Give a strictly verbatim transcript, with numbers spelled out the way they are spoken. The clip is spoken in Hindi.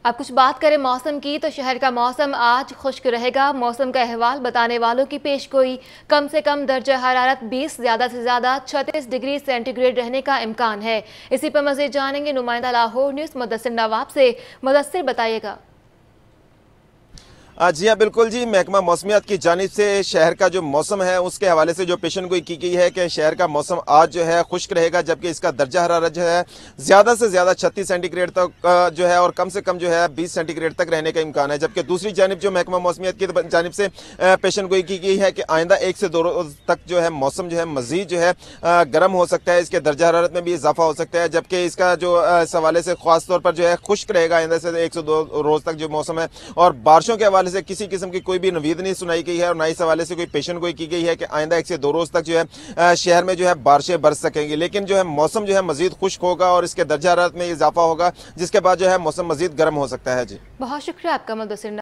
अब कुछ बात करें मौसम की तो शहर का मौसम आज खुश्क रहेगा। मौसम का अहवाल बताने वालों की पेशगोई कम से कम दर्जा हरारत बीस, ज़्यादा से ज़्यादा छत्तीस डिग्री सेंटीग्रेड रहने का इम्कान है। इसी पर मज़ीद जानेंगे नुमाइंदा लाहौर न्यूज़ मुदस्सिर नवाब से। मुदस्सिर बताइएगा। जी हाँ, बिल्कुल जी। महकमा मौसमियात की जानिब से शहर का जो मौसम है उसके हवाले से जो पेशन गोई की गई है कि शहर का मौसम आज जो है खुश्क रहेगा, जबकि इसका दर्जा हरारत जो है ज़्यादा से ज़्यादा छत्तीस सेंटीग्रेड तक जो है और कम से कम जो है बीस सेंटीग्रेड तक रहने का इम्कान है। जबकि दूसरी जानिब जो महकमा मौसमियात की जानिब से पेशन गोई की गई है कि आइंदा एक से दो रोज तक जो है मौसम जो है मजीद जो है गर्म हो सकता है, इसके दर्जा हरारत में भी इजाफा हो सकता है। जबकि इसका जो इस हवाले से खास तौर पर जो है खुश्क रहेगा आइंदा से एक से दो रोज तक जो मौसम है, और बारिशों के हवाले से किसी किस्म की कोई भी नवीद नहीं सुनाई गई है और ना इस हवाले से कोई पेशन गोई की गई है कि आइंदा एक से दो रोज तक जो है शहर में जो है बारिशें बरस सकेंगी। लेकिन जो है मौसम जो है मजीद खुश्क होगा और इसके दर्जा हरारत में इजाफा होगा, जिसके बाद जो है मौसम मजीद गर्म हो सकता है। जी बहुत शुक्रिया आपका मुदस्सिर।